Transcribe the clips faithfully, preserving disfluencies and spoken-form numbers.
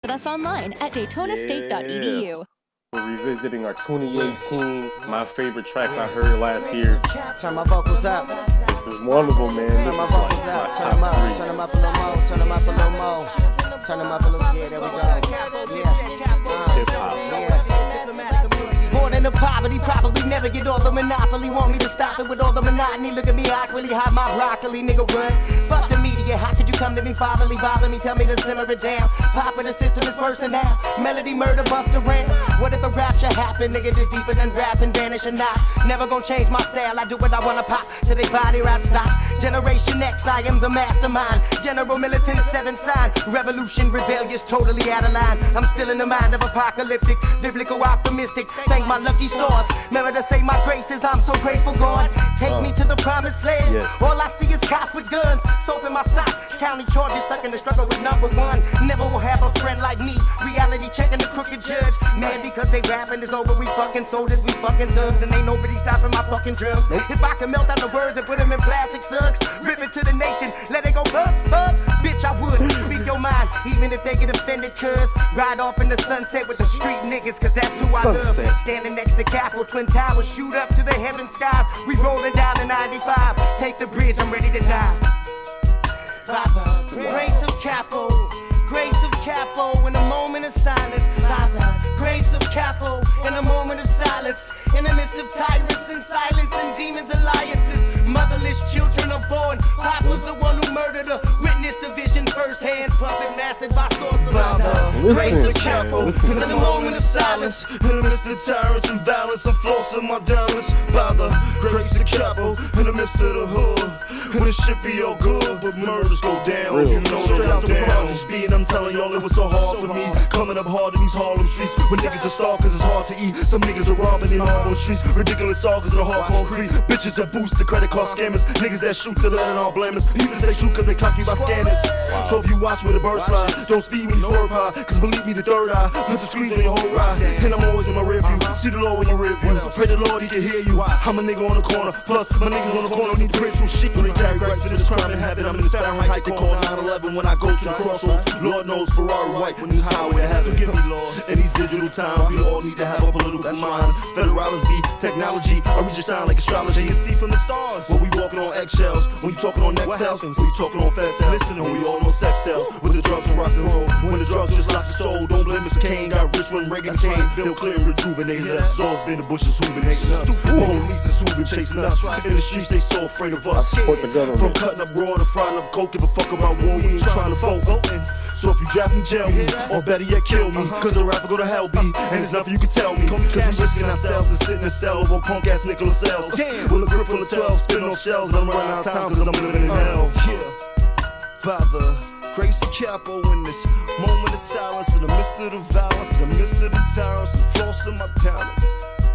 With us online at daytona state dot e d u. We're revisiting our twenty eighteen, my favorite tracks I heard last year. Turn my vocals up. This is one of them, man. Turn This my is vocals like up. my Turn them top up. three. Turn them up a little more. Turn them up a little more. Turn them up a little. Yeah, there we go. Yeah. Hip hop. Yeah. Born into poverty, probably never get all the monopoly. Want me to stop it with all the monotony? Look at me awkwardly, hide my broccoli, nigga. What? Fuck the media. How could you come to me fatherly, bother me? Tell me to simmer it down. Pop in the system is worse than now. Melody, murder, bust around. What if the rapture happen? Nigga, just deeper than rap and vanish or not. Never gonna change my style. I do what I wanna pop to they body right stop. Generation X, I am the mastermind. General militant, seven sign. Revolution, rebellious, totally out of line. I'm still in the mind of apocalyptic, biblical, optimistic. Thank my lucky stars. Remember to say my graces. I'm so grateful, God. Take uh, me to the promised land. Yes. All I see is cops with guns. Soap in my sock. County charges stuck in the struggle with number one. Never will have a friend like me. Reality checking the crooked judge. Man, because they rapping is over. We fucking soldiers, we fucking thugs, and ain't nobody stopping my fucking drugs. If I can melt down the words and put them in plastic slugs, rip it to the nation, let it go bub, bub. Bitch, I would speak your mind, even if they get offended, cuz ride off in the sunset with the street niggas, cause that's who I Sunset. love. Standing next to Capitol, Twin Towers, shoot up to the heaven skies. We rolling down the ninety-five. Take the bridge, I'm ready to die. By the grace of Capo, grace of Capo, in a moment of silence. By the grace of Capo, in a moment of silence. In the midst of tyrants and silence and demons alliances, motherless children are born. Pop was the one who murdered her. Witnessed the vision firsthand. Puppet mastered by sorcerer. By the grace of Capo, in a moment of silence. In the midst of tyrants and violence, I'm flossing my diamonds. By the grace of Capo, in the midst of the hood, when it should be all good, but murders go down. Real. You know straight out the project speed. I'm telling y'all it was so hard for me. Coming up hard in these Harlem streets, when niggas are starved cause it's hard to eat. Some niggas are robbing in the Harlem streets. Ridiculous all cause of the hard concrete. Bitches that boost the credit card scammers. Niggas that shoot the let it all blame us. People say shoot cause they clock you by scanners. So if you watch where the birds fly, don't speed when you swerve high, cause believe me the third eye puts the screens on your whole ride. And I'm always in my rear view, see the Lord in your rear view. Pray the Lord he can hear you. I'm a nigga on the corner, plus my niggas on the corner need to break some shit. When they carry gripes to this crime and habit, I'm in this Fahrenheit they call nine eleven when I go to the crossroads. Lord knows Ferrari white when this highway to heaven. Forgive me Lord, in these digital times we all need to have a political mind. Federalism be technology, I read your sign like astrology. You see from the stars, when we walking on eggshells, when you talking on next cells, when you talking on fast cells, listen, when we all on sex cells, with the drugs and rock and roll, when the drugs just lock the soul, don't blame Mister Kane, got rich when Reagan came, Bill Clinton rejuvenated us, it's always been the Bushes who been hating us, police is who been chasing us, in the streets they so afraid of us, from cutting up raw to frying up coke, give a fuck about war, we ain't trying to vote, so if you draft me, jail me, or better yet kill me, cause a rapper go to hell B, and there's nothing you can tell me, cause we risking ourselves to sit in a cell over punk ass Nicholas cells, with a grip full of twelve, spin on shells, I'm running out of time cause I'm living in hell, yeah. By the grace of Capo in this moment of silence, in the midst of the violence, in the midst of the tyrants, I'm flossing my talents.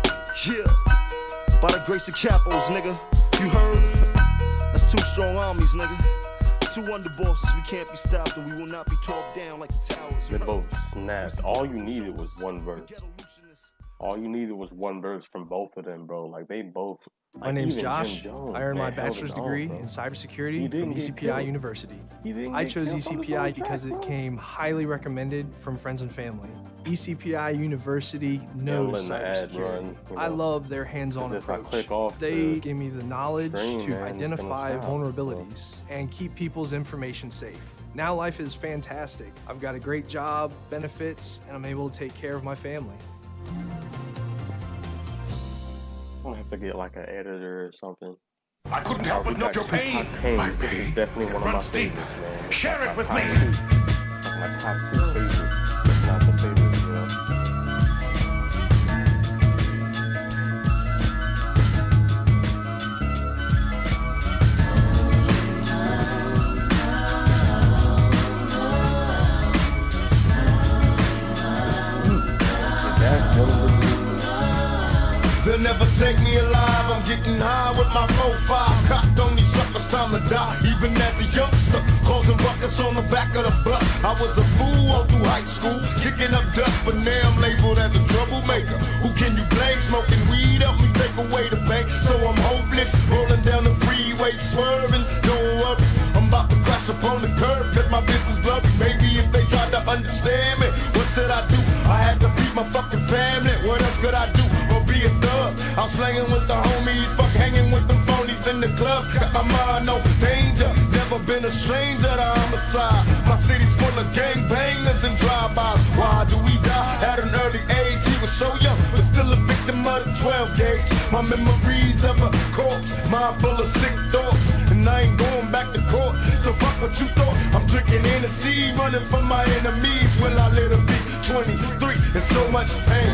Yeah, by the grace of Capos, nigga, you heard? That's two strong armies, nigga. Two underbosses, we can't be stopped and we will not be torn down like the towers. They both snapped. All you needed was one verse. All you needed was one verse from both of them, bro. Like they both. Like, my name's even Josh. Jim Jones, I earned man, my held bachelor's his own, degree bro. in He cybersecurity didn't from get E C P I killed. University. He didn't I get chose killed on his E C P I own because track, it bro. came highly recommended from friends and family. E C P I University knows letting the ad cybersecurity. run, you I know. love their hands-on 'Cause if I approach. click off They the give me the knowledge screen, to man, it's gonna identify stop, vulnerabilities and keep people's information safe. Now life is fantastic. I've got a great job, benefits, and I'm able to take care of my family. I'm gonna have to get like an editor or something. I couldn't help but note your pain. Pain. My This is pain definitely one of my runs deep. favorites, man. Share Like it with my me. top two. Like my top two favorites, if not the favorite, you know. That's one of the reasons. They'll never take me alive, I'm getting high with my four five. Cocked on these suckers, time to die. Even as a youngster, causing ruckus on the back of the bus. I was a fool all through high school, kicking up dust, but now I'm labeled as a troublemaker. Who can you blame? Smoking weed help me take away the pain. So I'm hopeless, rolling down the freeway, swerving. Don't worry, I'm about to crash upon the curb, cause my business blurry. Maybe if they tried to understand me, said I do. I had to feed my fucking family. What else could I do? Or be a thug? I'm slanging with the homies, fuck hanging with them phonies in the club. Got my mind on danger. Never been a stranger to homicide. My city's full of gangbangers and drive-bys. Why do we die at an early age? He was so young, but still a victim of the twelve gauge. My memories of a corpse, mind full of sick thoughts, and I ain't going back to court. So fuck what you thought. I'm drinking Hennessy, running from my enemies. Will I let her be twenty-three in so much pain?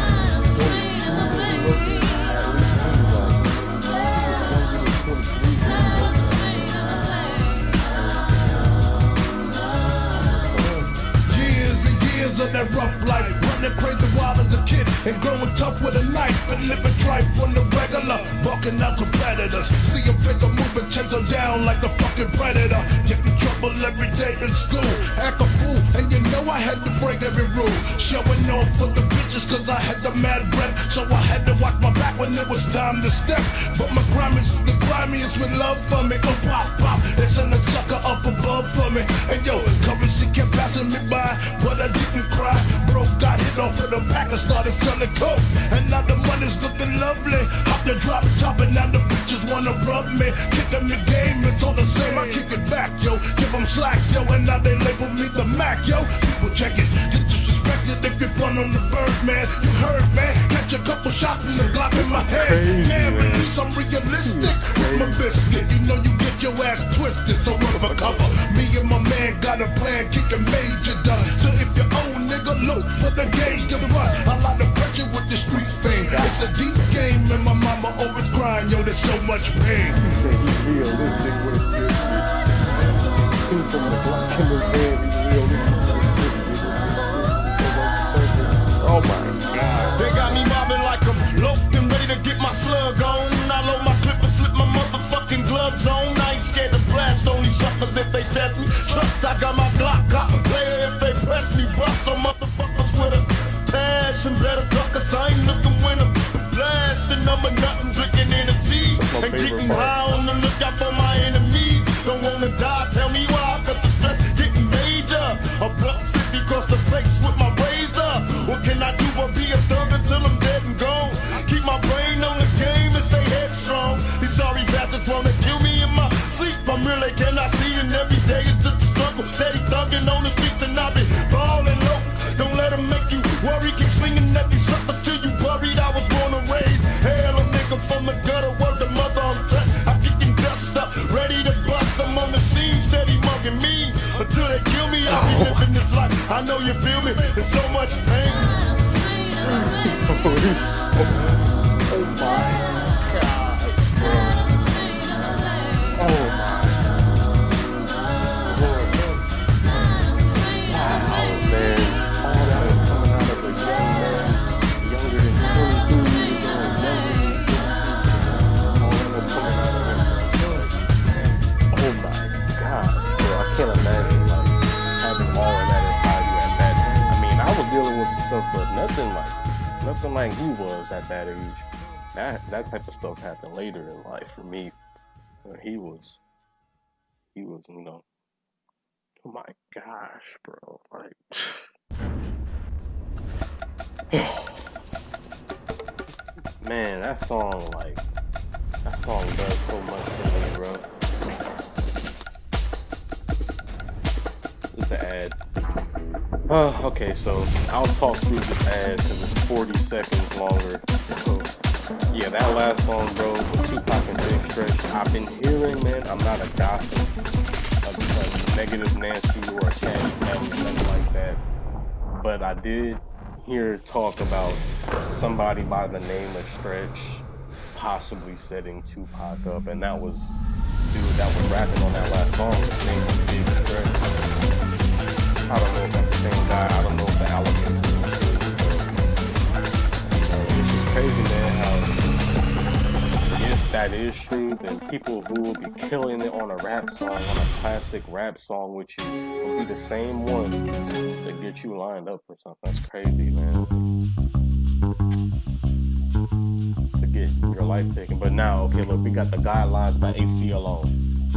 Of that rough life, running crazy wild as a kid and growing tough with a knife and living tripe on the regular, bucking out competitors. See a figure moving, chase them down like the fucking predator. Get in trouble every day in school, act a fool, and you know I had to break every rule. Showing off for the bitches cause I had the mad breath, so I had to watch my back when it was time to step. But my grime is the grimiest with love for me. Oh pop pop, it's in the sucker up above for me. And yo, currency kept passing me by, but I didn't cry. Bro got hit off with a pack and started selling coke, and now the money's looking lovely. Hop the drop top and now the bitches wanna rub me. Kick them the game, it's all the same. I kick it back, yo, give them slack, yo, and now they label me the Mac, yo. People check it, get disrespected if you front on the bird, man. You heard, man, catch a couple shots from the Glock in my head. Yeah, release, I'm realistic with my biscuit. You know you get your ass twisted, so run for cover. Me and my man got a plan, kicking major dust. So if you own nigga, look for the gauge to run. A lot of pressure with the street fame. It's a deep game, and my mama always crying, yo, there's so much pain. He said he's realistic with his biscuit. Two from the Glock in his head, he's realistic with his biscuit. Oh my God. They got me mobbing like I'm loped and ready to get my slug on. I load my clip and slip my motherfucking gloves on. I ain't scared to blast on these suckers if they test me. Trust, I got my Glock, got a player if they press me. Bust some motherfuckers with a passion. Better duckers, I ain't looking when I'm blasting. I'm a nothing drinking in the sea. And getting high on the lookout for my enemies. Don't wanna die, tell me why, cause the stress getting major. A buck fifty across the face with my razor. What can I do but be a thug until I'm dead and gone? Keep my brain on the game and stay headstrong. These sorry bastards wanna kill me in my sleep. I'm really cannot see, and every day is just a struggle. Steady thugging on the streets and I be ballin' low. Don't let them make you worry, keep slinging at these suckers till you buried. I was born and raised hell, a nigga from the gutter, word the mother I'm touched. I'm kicking dust up, ready to bust. I'm on the scene, steady mugging me. Until they kill me, I'll be living this life. I know you feel me, there's so much pain. Oh my God, bro. Oh my. Stuff, but nothing like nothing like he was at that age. That that type of stuff happened later in life for me. When he was, he was, you know. Oh my gosh, bro! Like, man, that song, like, that song does so much for me, bro. It's an ad. Uh, okay, so I'll talk through this ad because it's forty seconds longer. So, yeah, that last song, bro, with Tupac and Big Stretch, I've been hearing, man, I'm not a gossip, a, a negative Nancy or a Cash Money, nothing like that. But I did hear talk about somebody by the name of Stretch possibly setting Tupac up, and that was dude that was rapping on that last song. His name was Big Stretch. I don't know if that's the same guy. I don't know if the allegations are true. So, it's just crazy, man, how if that is true, then people who will be killing it on a rap song, on a classic rap song with you, will be the same one that get you lined up for something. That's crazy, man. To get your life taken. But now, okay, look, we got the Guidelines by A C L O.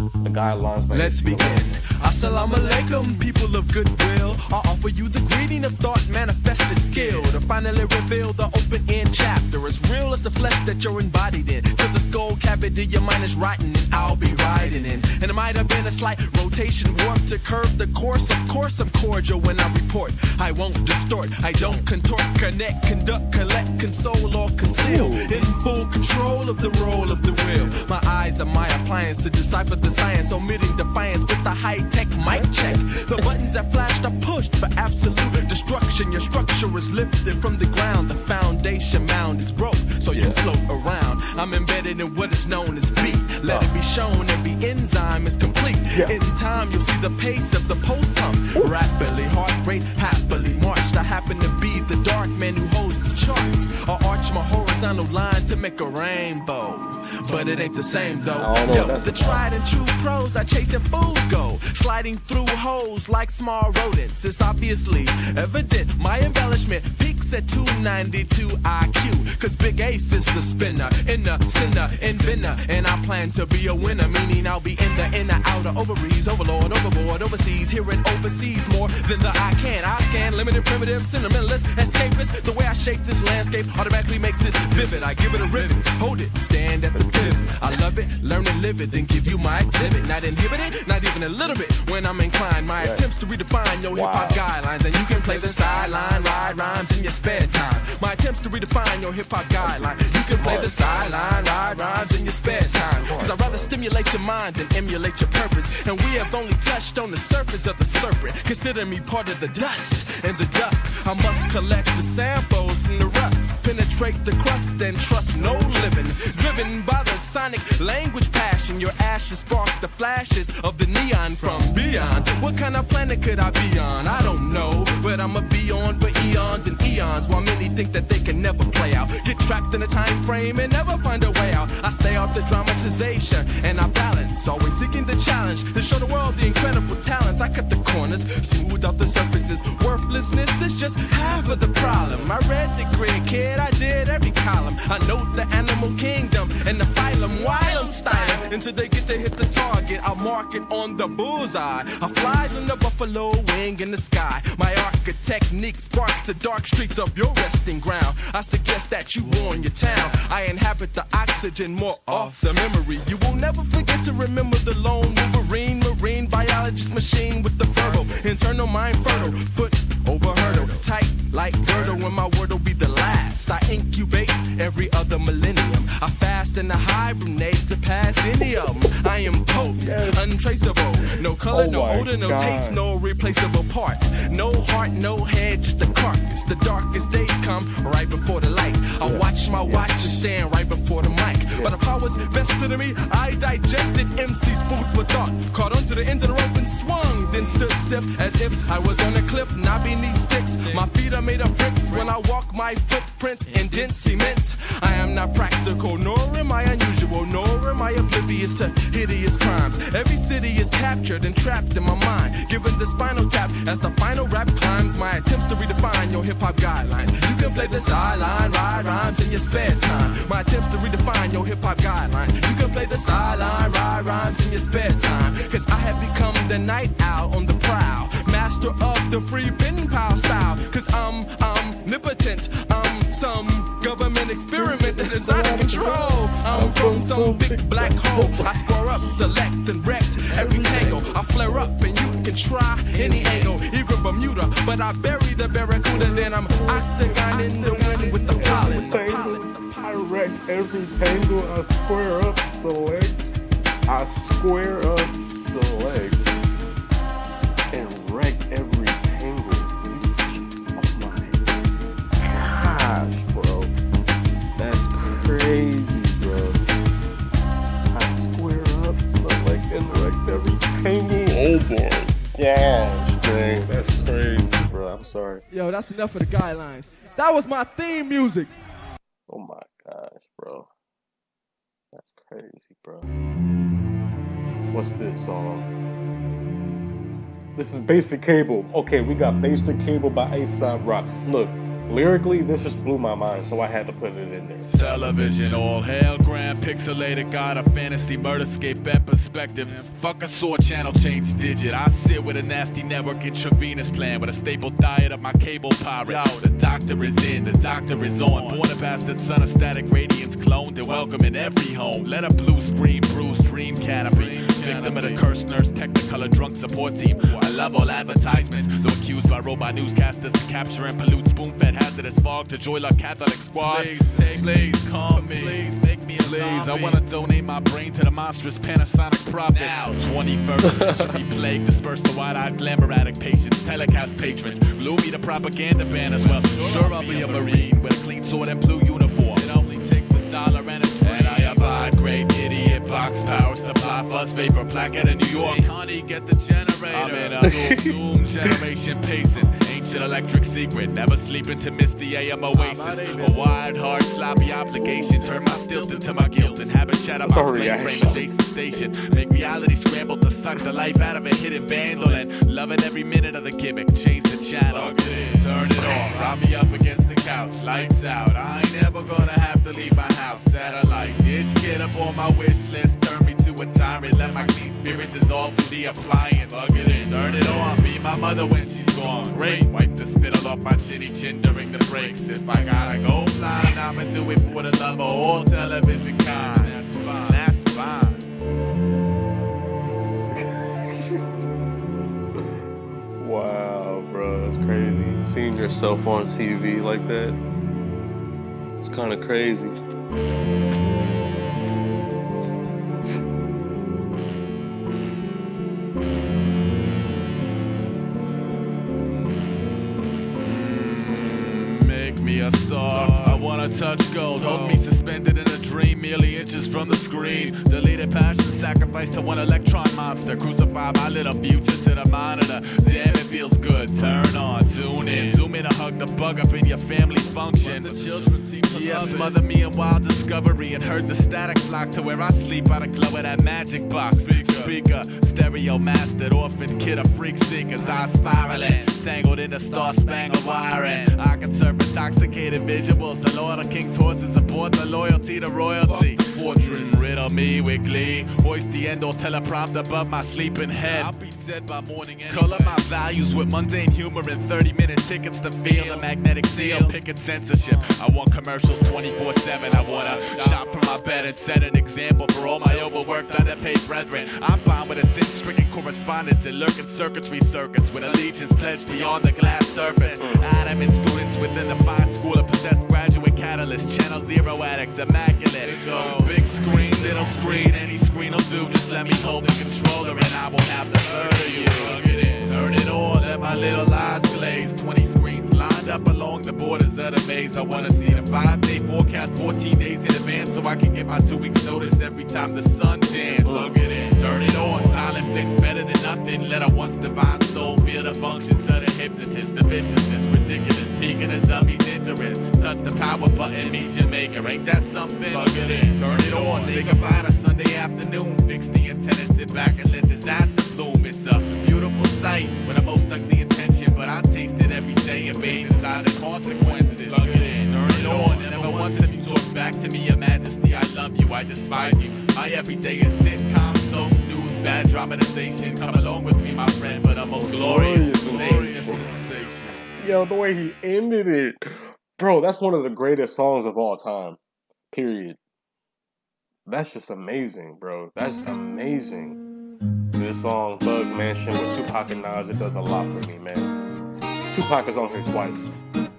the guidelines. Let's begin. Assalamu alaikum, people of goodwill. I offer you the greeting of thought, manifested skill to finally reveal the open-end chapter, as real as the flesh that you're embodied in. To the skull cavity, your mind is rotten, and I'll be riding in. And it might have been a slight rotation warp to curve the course. Of course, I'm cordial when I report. I won't distort, I don't contort, connect, conduct, collect, console, or conceal. In full control of the role of the wheel. My eyes are my appliance to decipher the science, omitting defiance with the high-tech mic check. The buttons that flashed are pushed for absolute destruction. Your structure is lifted from the ground. The foundation mound is broke, so you float around. I'm embedded in what is known as beat. Let it be shown every enzyme is complete. In time, you'll see the pace of the post pump. Rapidly, heart rate, happily marched. I happen to be the dark man who holds the charts. I arch my horizontal line to make a rainbow. But it ain't the same though. Yo, the tried and true pros are chasing fools go, sliding through holes like small rodents. It's obviously evident my embellishment peaks at two ninety-two I Q. Cause Big Ace is the spinner, inner sinner, inventor. And I plan to be a winner, meaning I'll be in the inner, outer ovaries, overlord, overboard, overseas, here and overseas, more than the I can. I scan limited, primitive, sentimentalist, escapist. The way I shape this landscape automatically makes this vivid. I give it a ribbon, hold it, stand at the pivot. I love it, learn and live it, then give you my exhibit. Not inhibited, not even a little bit. When I'm inclined, my right. attempts to redefine your wow. hip-hop guidelines, and you can play the sideline, ride rhymes in your spare time. My attempts to redefine your hip-hop guidelines, you can play the sideline, ride rhymes in your spare time. Cause I'd rather stimulate your mind than emulate your purpose. And we have only touched on the surface of the serpent. Consider me part of the dust. And the dust, I must collect the samples from the rust, penetrate the crust and trust no living. Driven by the sonic language passion, your ashes spark the flashes of the neon from beyond. What kind of planet could I be on? I don't know, but I'ma be on for eons and eons, while many think that they can never play out. Get trapped in a time frame and never find a way out. I stay off the dramatization and I balance, always seeking the challenge to show the world the incredible talents. I cut the corners, smooth out the surfaces. Worthlessness is just half of the problem. I read the grid, kid, I did every column. I know the animal kingdom and the phylum, wild style, until they get to hit the target. I'll mark it on the bullseye. I flies on the buffalo wing in the sky. My architect technique sparks the dark streets of your resting ground. I suggest that you warn your town. I inhabit the oxygen, more off the memory. You will never forget to remember the lone Wolverine, marine biologist machine with the verbal, internal mind fertile, foot over hurdle, tight like girdle. When my word will be the last, I incubate every other millennium. I fast and I hibernate to pass any of them. I am potent, yes. untraceable, no color, oh no odor, no God. taste, no replaceable parts. No heart, no head, just a carcass. The darkest days come right before the light. I yeah. watch my watch and stand right before the mic. Yeah. But the powers vested in me, I digested M C's food for thought. Caught onto the end of the rope and swung, then stood stiff as if I was on a cliff, not beneath sticks. My feet are made of bricks. When I walk, my footprints in dense cement. I am not practical, nor am I unusual, nor am I oblivious to hideous crimes. Every city is captured and trapped in my mind, given the spinal tap as the final rap climbs. My attempts to redefine your hip-hop guidelines. You can play the sideline, ride rhymes in your spare time. My attempts to redefine your hip-hop guidelines. You can play the sideline, ride rhymes in your spare time. Cause I have become the night owl on the prowl, master of the free pen pal style. Cause I'm omnipotent, I'm some government experiment that is out of control. I'm from some big black hole. I score up, select and wrecked every tangle. I flare up and you can try any angle, even Bermuda, but I bury the barracuda. Then I'm octagon in the wind with the pollen. I wreck every tangle. I square up, select. I square up, select, and wreck every tangle. Oh my gosh, bro. That's crazy, bro. I square up, select, and wreck every tangle. Oh my gosh, dang. That's crazy, bro. I'm sorry. Yo, that's enough of the guidelines. That was my theme music. Oh my gosh, bro. That's crazy, bro. What's this song? This is Basic Cable. Okay, we got Basic Cable by A$AP Rock. Look, lyrically, this just blew my mind, so I had to put it in there. Television, all hail, grand pixelated, got a fantasy murderscape and perspective. Fuck a sword channel, change digit. I sit with a nasty network intravenous plan with a staple diet of my cable pirate. Yo, the doctor is in, the doctor is on. Born a bastard son of static radiance, cloned and welcome in every home. Let a blue screen, bruise, dream canopy. Victim of the cursed nurse, technicolor drunk support team. I love all advertisements, though accused by robot newscasters to capture and pollute spoon-fed hazardous fog to joy luck Catholic squad. Please, take, please, calm me. Please, make me a please. I wanna donate my brain to the monstrous Panasonic prophet. Now, twenty-first century plague, disperse the wide-eyed glamour addict patients, telecast patrons, glue me the propaganda ban as well. Sure, I'll be a Marine with a clean sword and blue uniform. It only takes a dollar and a and I abide, great idiot, box power supply, fuzz vapor, plaque out of New York. Hey, honey, get the generator. I'm in a doom generation pacing. Ancient electric secret, never sleeping to miss the A M oasis. A wide, hard, sloppy obligation. Turn my stilt into my guilt. Inhabit chatterbox, mainframe adjacent station. Make reality scramble to suck the life out of a hidden vandal. And loving every minute of the gimmick. Change the channel. Turn it off. Prop me up against the couch. Lights out. I ain't never gonna have to leave my house. Satellite dish, get up on my wish list. Turn me to a tyrant. Let my clean spirit dissolve through the appliance. Plug it in. Turn it on. Be my mother when she's gone. Great. Wipe the spittle off my chinny chin during the breaks. If I gotta go blind, I'ma do it for the love of all television kind. That's fine. That's fine. Wow, bro, that's crazy. Seeing yourself on T V like that, it's kind of crazy. Me a star, I wanna touch gold. Hold me suspended in a dream, merely inches from the screen. Deleted passion, sacrifice to one electron monster. Crucify my little future to the monitor. Damn, it feels good. Turn on, tune in, zoom in, and hug the bug up in your family function. The children seem to yeah, smother me in wild discovery and heard the static flock to where I sleep by the glow of that magic box. Speaker, speaker stereo mastered, orphan kid of freak seekers. I spiraling, tangled in the star-spangled wiring. I can serve intoxicated visuals. The Lord of King's horses aboard the loyalty to royalty. Fortress, riddle me with glee. Hoist the end or teleprompt above my sleeping head. I'll be dead by morning anyway. Color my values with mundane humor and thirty minute tickets to feel the magnetic seal. Picket censorship. I want commercials twenty-four seven. I wanna shop from my bed and set an example for all my overworked, underpaid brethren. I'm bound with a sin-stricken correspondence and lurking circuitry circus with allegiance pledged beyond the glass surface. Adamant students within the fine school of possessed graduate catalyst. Channel zero addict, immaculate. Go. Big screen, little screen, any screen will do. Just let me hold the controller and I won't have to murder you. Plug it in, turn it on, let my little eyes glaze. Twenty screens lined up along the borders of the maze. I wanna see the five-day forecast, fourteen days in advance, so I can get my two weeks notice every time the sun dance. Plug it in, turn it on, silent fix better than nothing. Let a once divine soul feel the functions of the hypnotist. The viciousness, ridiculous, peaking the dummy's interest. Touch the power button, meet your maker. Ain't that something? Plug it in, turn it on, say goodbye to Sunday afternoon. Fix the antenna, sit back and let disaster bloom. It's a beautiful sight with a most ugly intention, but I taste it every day and bathe inside the consequences. Plug it in, turn it on, and never once have you talked back to me, Your Majesty. I love you, I despise you. My everyday is sitcom, soap, news, bad dramatization. Come along with me, my friend, for the most glorious sensation. Yo, the way he ended it. Bro, that's one of the greatest songs of all time. Period. That's just amazing, bro. That's amazing. This song, Thug's Mansion with Tupac and Nas, it does a lot for me, man. Tupac is on here twice.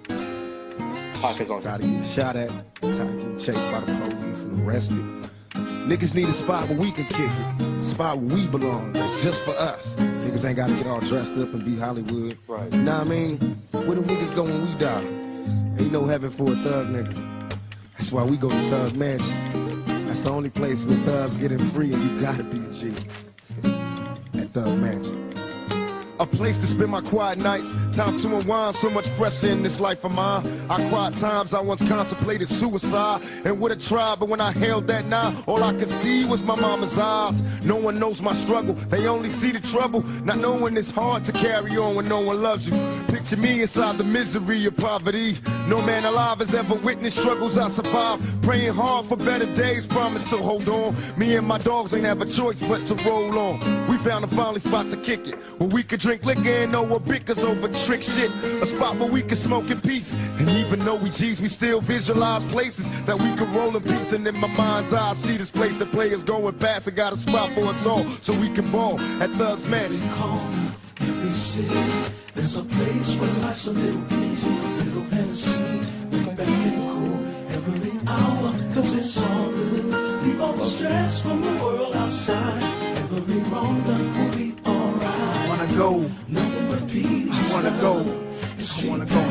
Tupac is on here. Tired of getting shot at, tired of getting chased by the police and arrested. Niggas need a spot where we can kick it. A spot where we belong. That's just for us. Niggas ain't gotta get all dressed up and be Hollywood. Right. You know what I mean? Where the niggas go when we die? Ain't no heaven for a thug nigga. That's why we go to Thug Mansion. That's the only place where thugs getting free and you gotta be a G. At Thug Mansion. A place to spend my quiet nights, time to unwind, so much pressure in this life of mine. I cried times I once contemplated suicide and would have tried, but when I held that knife, all I could see was my mama's eyes. No one knows my struggle, they only see the trouble, not knowing it's hard to carry on when no one loves you. Picture me inside the misery of poverty. No man alive has ever witnessed struggles I survived. Praying hard for better days, promise to hold on. Me and my dogs ain't have a choice but to roll on. We found a finally spot to kick it, where we could drink liquor and no one bickers over trick shit. A spot where we can smoke in peace. And even though we G's, we still visualize places that we can roll in peace. And in my mind's eye, I see this place that players going past. I got a spot for us all so we can ball at Thugs Mansion. Every corner, every city, there's a place where life's a little easy, little Hennessy, we back and cool every hour, cause it's all good. Leave all the stress from the world outside. Every wrong done will be alright. Wanna go, nothing but peace. I wanna go. I wanna go,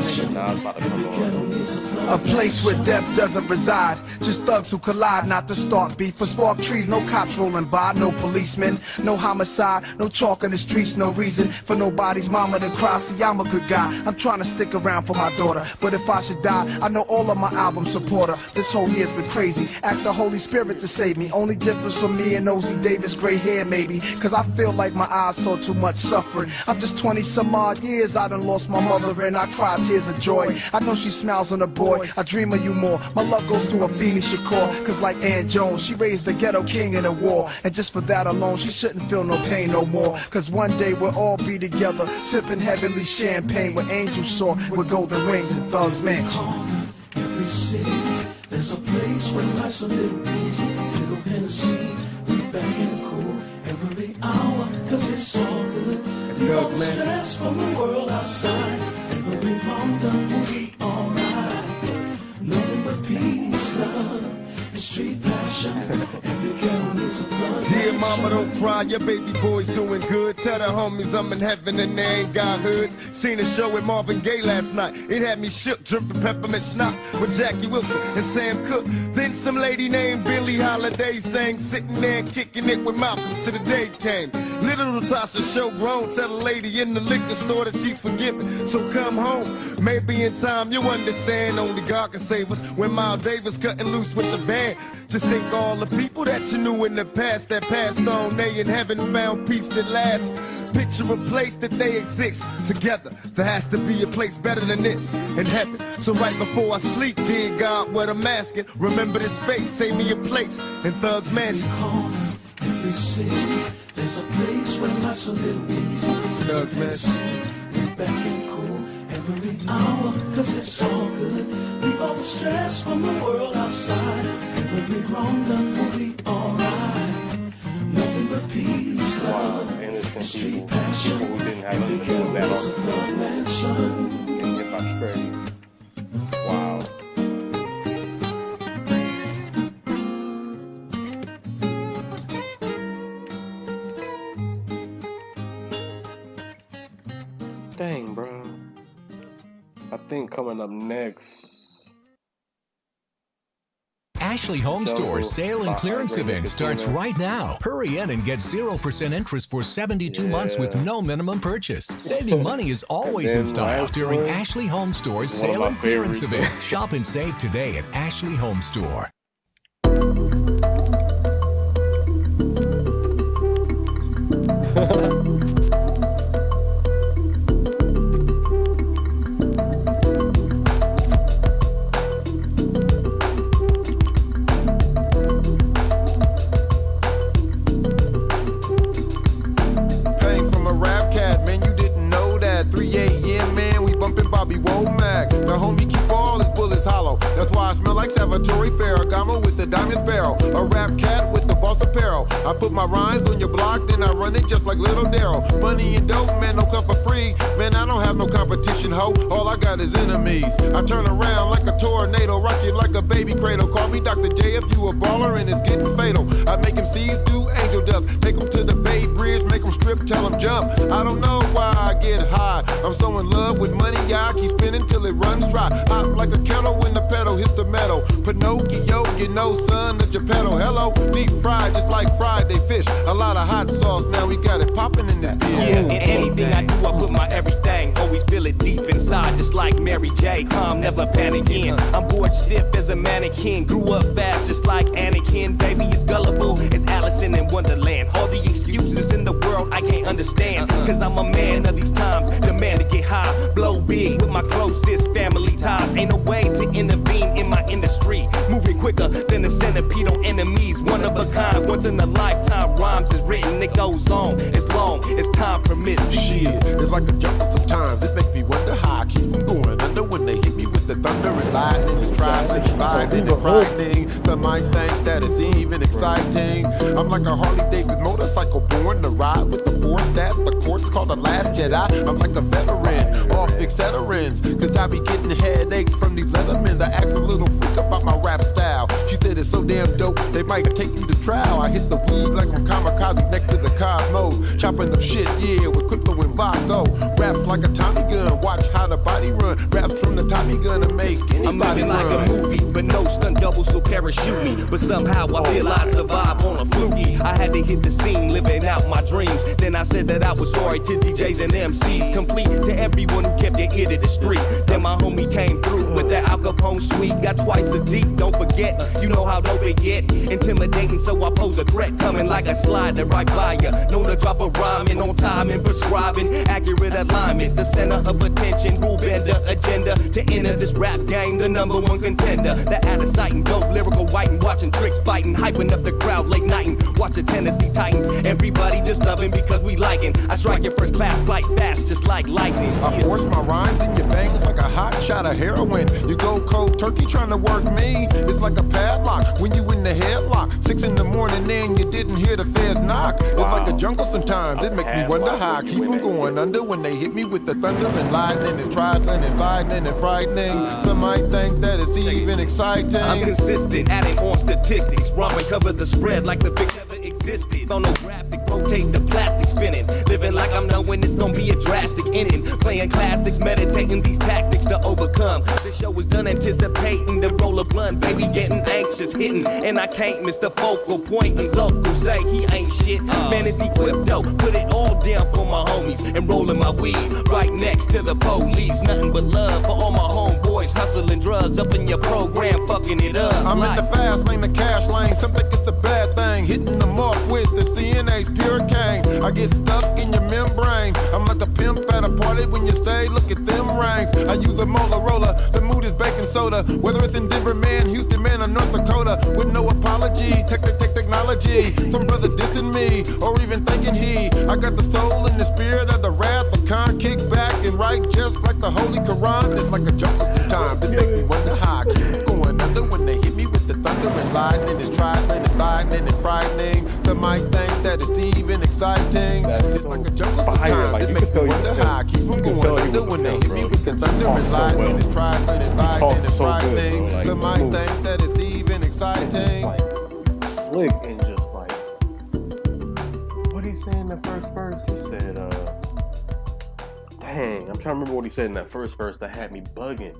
nigga. A place where death doesn't reside. Just thugs who collide, not to start beef or spark trees. No cops rolling by, no policemen, no homicide, no chalk in the streets, no reason for nobody's mama to cry. See, I'm a good guy. I'm trying to stick around for my daughter. But if I should die, I know all of my album supporter. This whole year's been crazy. Ask the Holy Spirit to save me. Only difference from me and Ozzy Davis, gray hair maybe. Cause I feel like my eyes saw too much suffering. I'm just twenty some odd years, I done lost my mother. And I cry tears of joy. I know she smiles on a boy. I dream of you more. My love goes to Afeni Shakur. Cause like Ann Jones, she raised the ghetto king in a war. And just for that alone, she shouldn't feel no pain no more. Cause one day we'll all be together, sipping heavenly champagne with angels soar with golden wings and Thugs Mansion. Every city, there's a place where life's a little easy, little Hennessy, we back and cool every hour, cause it's all good. Leave all the stress from the world outside. Every wrong done will be alright. Nothing but peace, love, and street passion. Every girl needs a plug. Dear mama, don't cry, your baby boy's doing good. Tell the homies I'm in heaven and they ain't got hoods. Seen a show with Marvin Gaye last night. It had me shook, dripping peppermint schnapps with Jackie Wilson and Sam Cooke. Then some lady named Billie Holiday sang, sitting there kicking it with Malcolm till the day came. Little Natasha show grown, tell a lady in the liquor store that she's forgiven. So come home, maybe in time you'll understand. Only God can save us. When Miles Davis cutting loose with the band, just think all the people that you knew in the past that passed on. They in heaven found peace that lasts. Picture a place that they exist together. There has to be a place better than this in heaven. So right before I sleep, dear God, what I'm asking, remember this face, save me a place in Thugs Mansion. Every city, there's a place where life's a little easy. Thugs Mansion. We back and cool every hour, cause it's all good. Leave all the stress from the world outside. Every wrong done will be alright. Nothing but peace, love, and street passion. People who didn't have Every nothing to do girl that needs a love mansion. in hip-hop strategy. Wow. Dang, bro. I think coming up next. Ashley Home Store's sale and clearance event starts right now. Hurry in and get zero percent interest for seventy-two yeah. months with no minimum purchase. Saving money is always in style during Ashley Home Store's sale and clearance event. Shop and save today at Ashley Home Store. That's why I smell like Salvatore Ferragamo with the diamond sparrow. A rap cat with the boss apparel. I put my rhymes on your block, then I run it just like Little Daryl. Money and dope, man, don't come for free. Man, I don't have no competition, ho. All I got is enemies. I turn around like a tornado, rock you like a baby cradle. Call me Doctor J if you a baller and it's getting fatal. I make him see do angel dust, take him to the Bay Bridge, make him strip, tell him jump. I don't know why I get high. I'm so in love with money, yeah, I keep spinning till it runs dry. Hot like a kettle when the pedal hits the metal. Pinocchio, you know, son of Geppetto. Hello, deep fried just like Friday fish. A lot of hot sauce, now we got it popping in this beer. Yeah, in anything I do, I put my everything. Always feel it deep inside, just like Mary J. Calm, never panicking. I'm bored stiff as a mannequin. Grew up fast, just like Anakin. Baby, it's gullible as Allison in Wonderland. All the excuses in the world I can't understand. Cause I'm a man of these times, the man to get high. Blow big with my closest family ties. Ain't no way to intervene in my industry. Moving quicker than a centipede on enemies. One of a kind, once in a lifetime. Rhymes is written, it goes on as long as time permits. Shit, it's like a jungle sometimes. It makes me wonder how I keep from going under when they hit me with the thunder and lightning. It's trifling, it's blinding, it's frightening. Some might think that it's even exciting. I'm like a Harley Davidson motorcycle born to ride with the force that the courts call the last Jedi. I'm like a veteran, all fixed veterans. Cause I be getting headaches from these lettermans. I asked a little freak about my rap style. She said it's so damn dope, they might take me to trial. I hit the weed like I'm kamikaze next to the cosmos. Chopping up shit, yeah, with Crypto and Vago. Raps like a Tommy gun, watch how the body run. Raps from the Tommy gun to make anybody I'm living run. like a movie, but no stunt double, so parachute me. But somehow I feel I survive on a fluky. I had to hit the scene, living out my dreams. Then I said that I was sorry to D Js and M Cs. Complete to everyone who kept their ear to the street. Then my homie came through with that Al Capone suite. Got twice as deep, don't forget. You know how dope it get. Intimidating, so I pose a threat. Coming like a slider right by ya. Known to drop a rhyme in on time and prescribing accurate alignment. The center of attention, rule bender agenda. To enter this rap game, the number one contender. The out of sight and dope, lyrical white and watching tricks fighting. Hyping up the crowd late night and watching Tennessee Titans. Everybody just loving because we liking. I strike your first class flight fast just like lightning. I force my rhymes in your veins like a hot shot of heroin. You go cold turkey trying to work me. It's like a padlock when you in the headlock. Six in the morning and you didn't hear the feds knock. It's wow. like a jungle sometimes. It makes me wonder how I keep from going under when they hit me with the thunder and lightning and trifling and lightning and frightening. Uh, Some might think that it's even exciting. I'm consistent, adding on statistics. Rhyme and cover the spread like the big never existed. Phonographic, rotate the plastic spinning. Living like I'm knowing it's gonna be a drastic ending. Playing classics, meditating these tactics to overcome. The show is done anticipating the roll of blunt. Baby getting anxious, hitting. And I can't miss the focal point. And local say he ain't shit. Man, is equipped though. Put it all down for my homies. And rolling my weed right next to the police. Nothing but love for all my homeboys. Hustling drugs up in your program, fucking it up. I'm like, in the fast lane, the cash lane. Some think it's a bad thing. Hitting them off with the C N H pure cane. I get stuck in your membrane. I'm like a pimp at a party when you say, look at them rings. I use a Motorola. The mood is baking soda. Whether it's in Denver, man, Houston, man, or North Dakota. With no apology. Tech the tech technology. Some brother dissing me. Or even thinking he. I got the soul and the spirit of the wrath of Khan. Kick back and write just like the Holy Quran. It's like a jungle sometimes. It makes me wonder how I keep going under when they hit me with the thunder and lightning. It's trifling and lightning and frightening. Some might think that it's even exciting. That's it's so like a jungle sometimes. Like, it makes me wonder how I keep from going under when they hit me with the thunder and lightning. So well. It's trifling and lightning and frightening. So like, some might smooth. think that it's even exciting. Like, slick and just like, what he said in the first verse? He said, uh, dang, I'm trying to remember what he said in that first verse that had me bugging.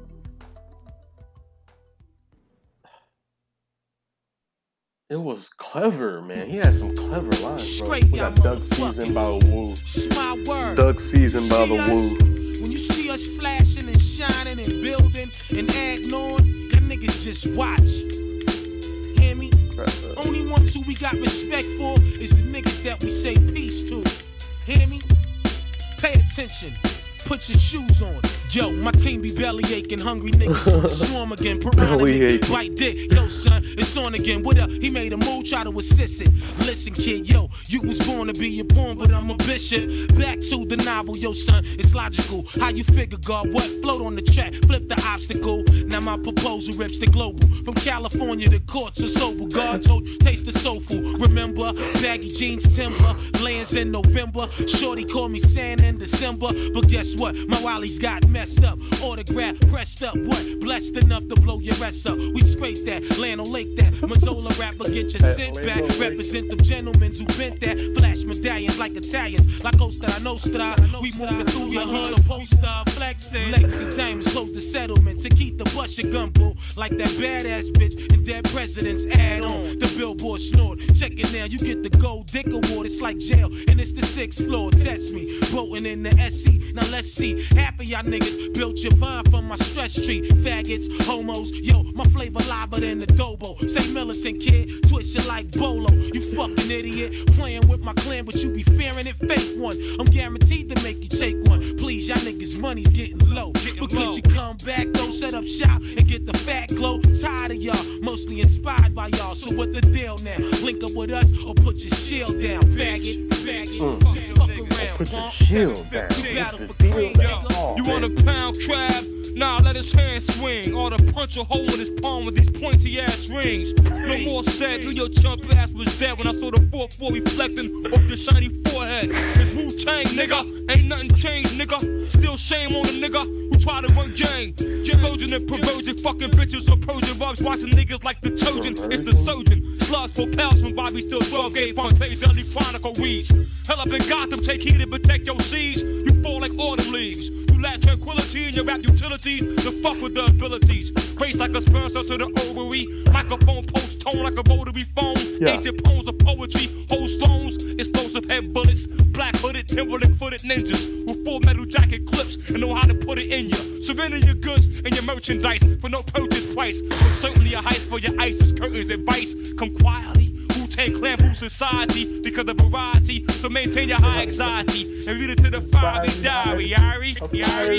It was clever, man. He had some clever lines, bro. We got Doug Season by the Woo. Doug Season by the Woo. When you see us flashing and shining and building and acting on, them niggas just watch. Hear me? Only ones who we got respect for is the niggas that we say peace to. Hear me? Pay attention. Put your shoes on. Yo, my team be belly aching, hungry niggas swarm again. Piranha bite dick. Yo, son, it's on again. What up? He made a move, try to assist it. Listen, kid, yo, you was born to be a pawn, but I'm a bishop. Back to the novel, yo, son, it's logical. How you figure, God? What? Float on the track, flip the obstacle. Now my proposal rips the global. From California to courts of sober. God told, taste the soulful. Remember, baggy jeans, timber, lands in November. Shorty called me sand in December. But guess what? My Wally's got mad. messed up. Autograph pressed up. What? Blessed enough to blow your rest up. We scrape that. Land on Lake that. Mazzola rapper, get your scent back. Represent the gentlemen who bent that. Flash medallions like Italians. La Costa Nostra. We moving through your hood. Supposed to flexing. Legs and diamonds close the settlement. To keep the bust your gun, boo. Like that badass bitch and dead presidents add on. The Billboard snort. Check it now. You get the gold dick award. It's like jail. And it's the sixth floor. Test me. Boating in the S C. Now let's see. Half of y'all niggas built your vine from my stress tree. Faggots, homos. Yo, my flavor liver than the Dobo. Say militant kid. Twist you like Bolo. You fucking idiot. Playing with my clan, but you be fearing it. Fake one. I'm guaranteed to make you take one. Please, y'all niggas' money's getting low. Getting but low. Could you come back, though? Set up shop and get the fat glow. Tired of y'all. Mostly inspired by y'all. So what the deal now? Link up with us or put your shield down. Faggot. Faggot. Fuck, fuck around. Put your shield down. Yo, you want a pound crab? Nah, let his hand swing. Or to punch a hole in his palm with these pointy ass rings. No more said, knew your chump ass was dead when I saw the four four reflecting off your shiny forehead. It's Wu-Tang, nigga. Ain't nothing changed, nigga. Still shame on a nigga who try to run gang. Trojan and perversion, fucking bitches or Persian rugs. Watching niggas like the Trojan. It's the surgeon. Slugs for pals from Bobby Still twelve gauge front page Daily Chronicle reads. Hell up in Gotham, take heed and protect your seas. You fall like autumn leaves. You lack tranquility in your rap utilities. To fuck with the abilities. Face like a sperm cell to the ovary. Microphone post tone like a rotary phone. Yeah. Ancient poems of poetry. Hold thrones. Explosive head bullets. Black hooded, Timberland footed ninjas. With full metal jacket clips and know how to put it in you. Surrender your goods and your merchandise for no purchase price. But certainly a heist for your ISIS curtains advice. Come quietly. Wu-Tang Clan boost society because of variety. So maintain your high anxiety and read it to the fiery diary. Yari, yari,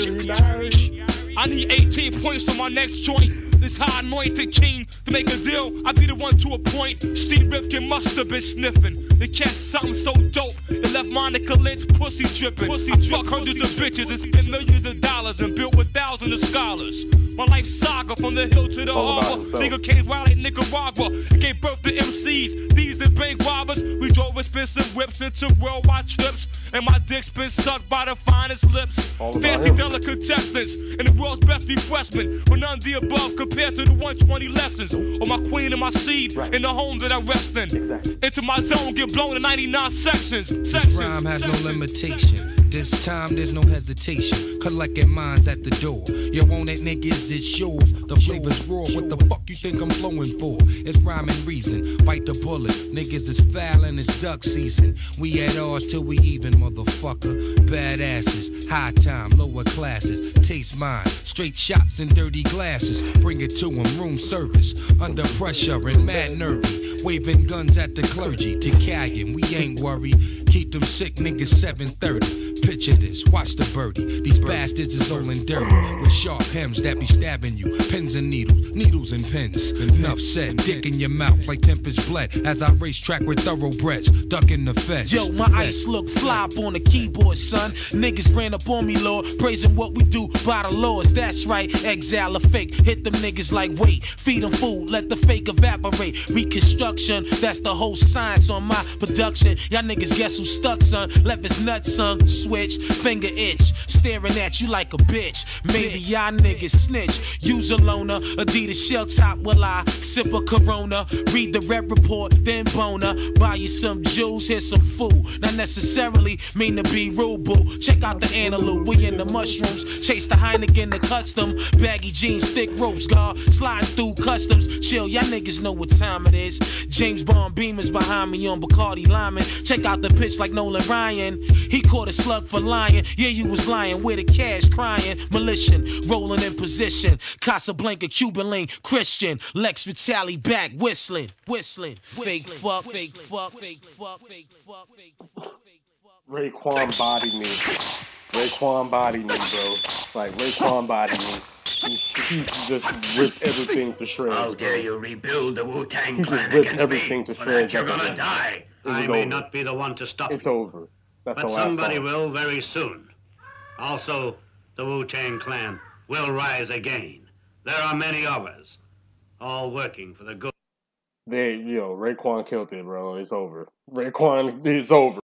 yari. I need eighteen points on my next joint. This high anointed king to make a deal. I be the one to appoint. Steve Rifkin must have been sniffing. They catch something so dope. It left Monica Lynch pussy dripping. Pussy I fuck hundreds of bitches and spend millions of dollars and built with thousands of scholars. My life saga from the hill to the harbor. Nigga came wild like Nicaragua. It gave birth to M Cs, thieves and bank robbers. We drove expensive whips into worldwide trips. And my dick's been sucked by the finest lips. Fancy delicatessens and the world's best refreshment. But none of the above compared to the one twenty lessons. Or my queen and my seed right. In the home that I rest in. Exactly. Into my zone, get blown in ninety-nine sections. Sections. This rhyme has sections. no limitation. This time there's no hesitation. Collecting minds at the door. You want it, niggas, it's yours. The flavor's raw. What the fuck you think I'm flowing for? It's rhyme and reason. Bite the bullet. Niggas is foul and it's duck season. We at ours till we even, motherfucker. Badasses. High time, lower classes. Taste mine. Straight shots and dirty glasses. Bring it to them. Room service. Under pressure and mad nervy. Waving guns at the clergy. To Callion, we ain't worried. Keep them sick niggas seven thirty. Picture this, watch the birdie. These bastards is all in dirty. With sharp hems that be stabbing you. Pins and needles, needles and pins. Enough said, dick in your mouth like tempest bled. As I race track with thoroughbreds, ducking the fence. Yo, my ice look fly up on the keyboard, son. Niggas ran up on me, Lord. Praising what we do by the laws. That's right, exile or fake. Hit them niggas like wait. Feed them food, let the fake evaporate. Reconstruction, that's the whole science on my production. Y'all niggas guess who stuck, son. Left his nuts, son. Switch, finger itch, staring at you like a bitch. Maybe y'all niggas snitch. Use a loner, Adidas shell top will I sip a Corona. Read the red report, then boner. Buy you some jewels, here's some food. Not necessarily mean to be rude, boo. Check out the antelope, we in the mushrooms. Chase the Heineken, the custom. Baggy jeans, thick ropes, guard. Sliding through customs. Chill, y'all niggas know what time it is. James Bond Beamer's behind me on Bacardi Lyman. Check out the pitch like Nolan Ryan. He caught a slug for lying. Yeah, you was lying. Where the cash crying. Militia, rolling in position. Casablanca, Cuban link, Christian. Lex Vitale back, whistling, whistling. Fake fuck, fake fuck, fake fuck, fake fuck, fake fuck. Raekwon body me. Raekwon body me, bro. Like, Raekwon body me. He, he just ripped everything to shreds. How dare you rebuild the Wu-Tang He Clan just ripped against everything me? to For shreds. that you're at the gonna end. die. It was I may over. not be the one to stop It's you. over. That's but the last somebody song. will very soon. Also, the Wu-Tang Clan will rise again. There are many of us, all working for the good. They, yo, Raekwon killed it, bro. It's over. Raekwon, it's over.